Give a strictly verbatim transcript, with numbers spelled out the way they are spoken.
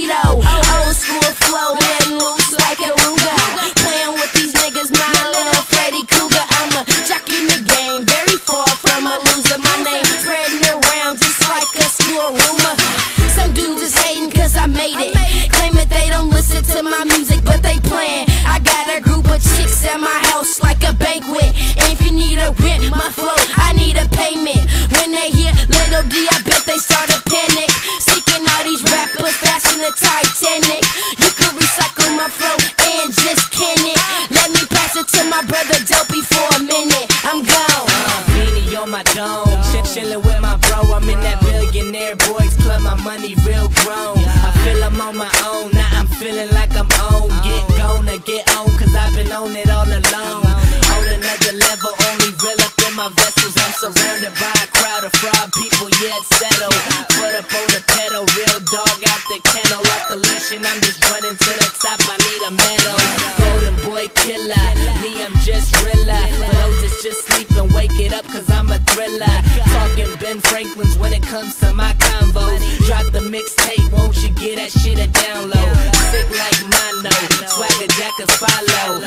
Cheeto. Old school flow, letting loose like a Ruger. Playing with these niggas, my little Freddy Krueger. I'm a jockey in the game, very far from a loser. My name spreading around just like a school rumor. Some dudes is hating cause I made it, claiming they don't listen to my music, but they playing. I got a group of chicks at my house like a banquet. And if you need a rent, my flow, I need a payment. When they hear Little D, I bet they start a panic. Seeking all these rappers faster than the Titanic. You can recycle my flow and just can it. Let me pass it to my brother Dopey for a minute. I'm gone. Uh, beanie on my dome, shit chillin' with my bro. I'm in that billionaire boys club, my money real grown. I feel I'm on my own, now I'm feeling like I'm on. Get gonna get on, cause I've been on it all alone. On another level, only real up in my vessels. I'm surrounded by a crowd of fraud people, yet settle. Put up on the pedal, real dog out the kennel. Off the leash and I'm just running to the top, I need a medal. Golden boy killer, me I'm just realer. For those that's just sleeping, wake it up cause I'm a thriller. Talking Ben Franklin's when it comes to my convos. Drop the mixtape, won't you get that shit a download? Sick like mono, swagger jackers follow.